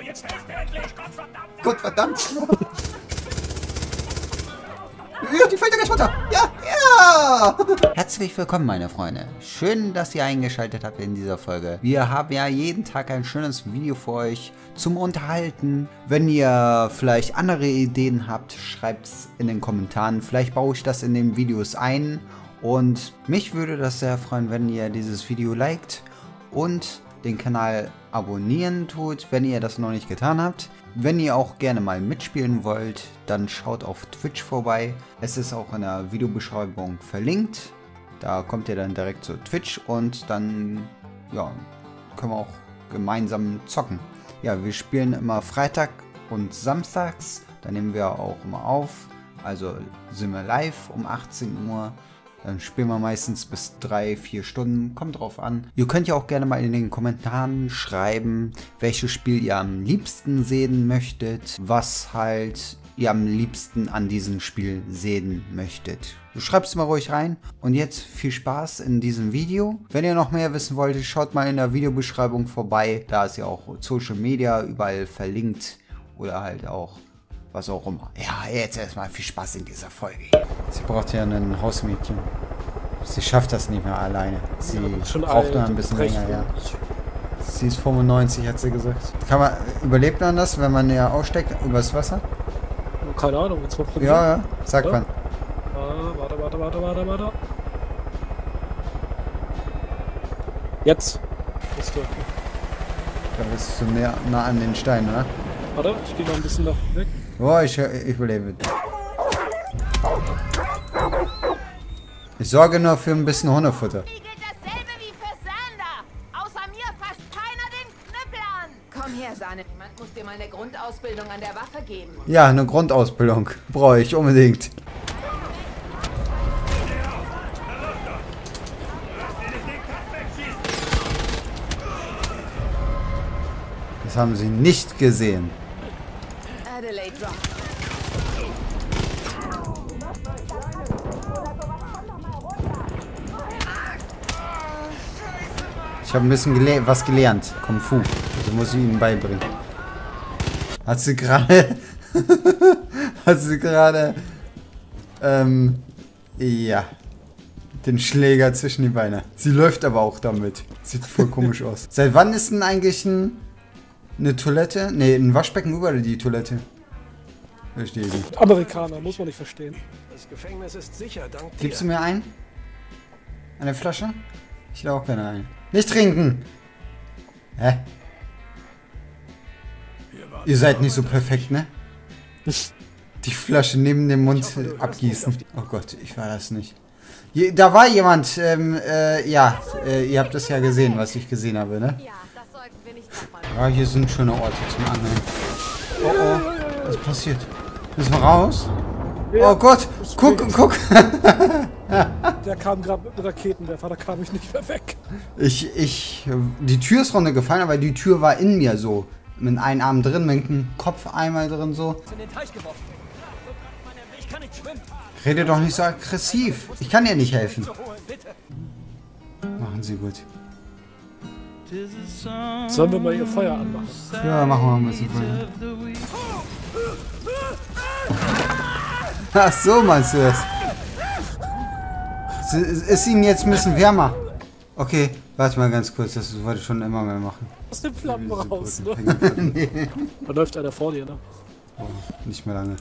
Gottverdammt. Ja, die fällt ja gleich runter. Ja, ja. Herzlich willkommen, meine Freunde. Schön, dass ihr eingeschaltet habt in dieser Folge. Wir haben ja jeden Tag ein schönes Video für euch zum Unterhalten. Wenn ihr vielleicht andere Ideen habt, schreibt es in den Kommentaren. Vielleicht baue ich das in den Videos ein. Und mich würde das sehr freuen, wenn ihr dieses Video liked und den Kanal abonnieren tut, wenn ihr das noch nicht getan habt. Wenn ihr auch gerne mal mitspielen wollt, dann schaut auf Twitch vorbei. Es ist auch in der Videobeschreibung verlinkt. Da kommt ihr dann direkt zu Twitch und dann ja, können wir auch gemeinsam zocken. Ja, wir spielen immer Freitag und samstags. Da nehmen wir auch immer auf. Also sind wir live um 18 Uhr. Dann spielen wir meistens bis 3-4 Stunden. Kommt drauf an. Ihr könnt ja auch gerne mal in den Kommentaren schreiben, welches Spiel ihr am liebsten sehen möchtet. Was halt ihr am liebsten an diesem Spiel sehen möchtet. Schreibt es mal ruhig rein. Und jetzt viel Spaß in diesem Video. Wenn ihr noch mehr wissen wollt, schaut mal in der Videobeschreibung vorbei. Da ist ja auch Social Media überall verlinkt. Oder halt auch was auch immer. Ja, jetzt erstmal viel Spaß in dieser Folge. Sie braucht ja ein Hausmädchen. Sie schafft das nicht mehr alleine. Sie braucht noch ein bisschen länger, ja. Sie ist 95, hat sie gesagt. Überlebt man das, wenn man ja aussteckt übers Wasser? Keine Ahnung, jetzt mal probieren. Ja, ja, sagt man. Warte. Jetzt. Bist du. Da bist du nah an den Stein, oder? Warte, ich gehe noch ein bisschen nach weg. Oh, ich überlebe. Ich sorge nur für ein bisschen Hundefutter. Hier gilt dasselbe wie für Sander. Außer mir fasst keiner den Knüppel an. Komm her, Sahne. Jemand muss dir mal eine Grundausbildung an der Waffe geben. Ja, eine Grundausbildung. Brauche ich unbedingt. Das haben sie nicht gesehen. Adelaide Rock. Ich habe ein bisschen was gelernt. Kung Fu. Also muss ich ihnen beibringen. Hat sie gerade... ja. Den Schläger zwischen die Beine. Sie läuft aber auch damit. Sieht voll komisch aus. Seit wann ist denn eigentlich eine Toilette? Ne, ein Waschbecken über die Toilette. Verstehe ich nicht. Amerikaner, muss man nicht verstehen. Das Gefängnis ist sicher, dank dir. Gibst du mir ein? Eine Flasche? Ich will auch gerne ein. Nicht trinken! Hä? Ihr seid nicht so perfekt, ne? Die Flasche neben dem Mund abgießen. Oh Gott, ich war das nicht. Da war jemand, ja, ihr habt das ja gesehen, was ich gesehen habe, ne? Ja, das sollten wir nicht nochmal. Ja, hier sind schöne Orte zum Angeln. Oh oh, was passiert? Müssen wir raus? Ja, oh Gott, guck! Der kam gerade mit einem Raketenwerfer, da kam ich nicht mehr weg. Die Tür ist runtergefallen, aber die Tür war in mir so. Mit einem Arm drin, mit dem Kopf einmal drin so. In den Teich geworfen. Ich kann nicht schwimmen. Rede doch nicht so aggressiv. Ich kann dir nicht helfen. Machen Sie gut. Sollen wir mal ihr Feuer anmachen? Ja, machen wir mal ein bisschen Feuer. Ach so, meinst du das? Ist Ihnen jetzt ein bisschen wärmer? Okay, warte mal ganz kurz, das wollte ich schon immer mal machen. Aus den Flammen raus, ne? Nee. Da läuft einer vor dir, ne? Oh, nicht mehr lange.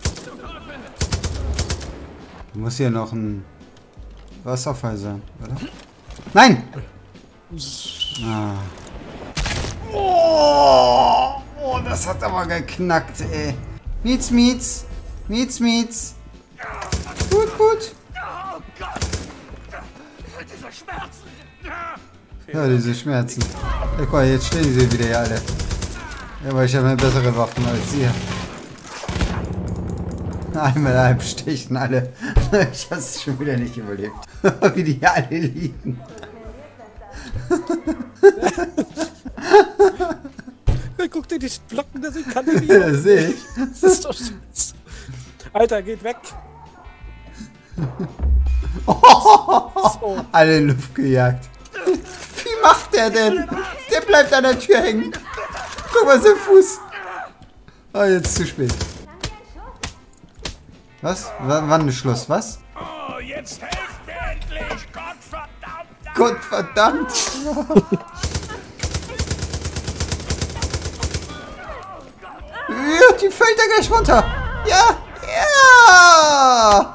Du musst hier noch ein Wasserfall sein, oder? Nein! Ah. Oh, das hat aber geknackt, ey. Mietz. Gut. Oh Gott! Diese Schmerzen! Ja, diese Schmerzen. Ja, guck mal, jetzt stehen sie wieder hier alle. Ja, aber ich habe eine bessere Waffen als ihr. Einmal halb stechen alle. Ich hab's schon wieder nicht überlebt. Wie die hier alle liegen. Guck dir die Blocken, das sind Kanäle. Das sehe ich. Das ist doch Scheiße. Alter, geht weg. So. Alle in die Luft gejagt. Wie macht der denn? Der bleibt an der Tür hängen. Guck mal, sein Fuß. Oh, jetzt zu spät. Was? Wann ist Schluss? Was? Oh, jetzt helft mir endlich! Gottverdammt! Gottverdammt! Ja, die fällt ja gleich runter! Ja! Ja!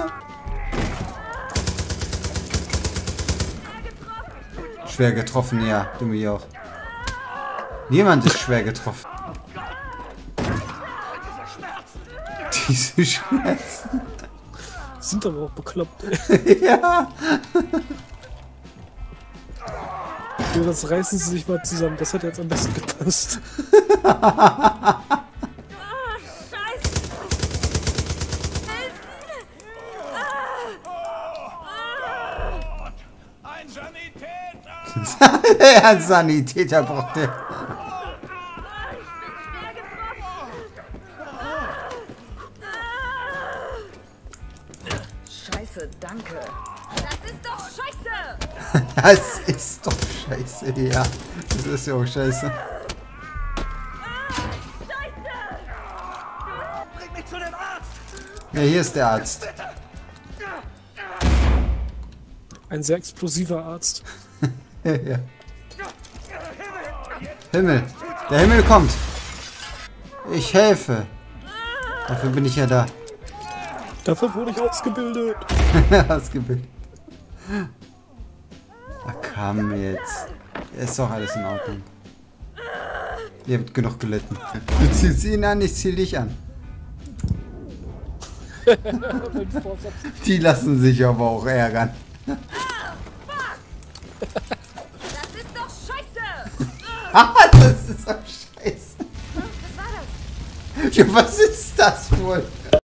Schwer getroffen, ja. Du mich auch. Niemand ist schwer getroffen. Diese Schmerzen. Sind aber auch bekloppt, ey. Ja. Ja, das reißen sie sich mal zusammen. Das hat jetzt am besten gepasst. Ein Sanitäter! Ja, Sanitäter braucht der. Scheiße, danke. Das ist doch scheiße! Das ist doch scheiße, ja. Das ist ja auch scheiße. Bring mich zu dem Arzt! Ja, hier ist der Arzt. Ein sehr explosiver Arzt. Ja. Himmel. Der Himmel kommt. Ich helfe. Dafür bin ich ja da. Dafür wurde ich ausgebildet. Ausgebildet. Ach komm jetzt. Ist doch alles in Ordnung. Ihr habt genug gelitten. Du ziehst ihn an, ich zieh dich an. Die lassen sich aber auch ärgern. Das ist doch scheiße! Das ist doch scheiße. Was war das? Ja, was ist das wohl?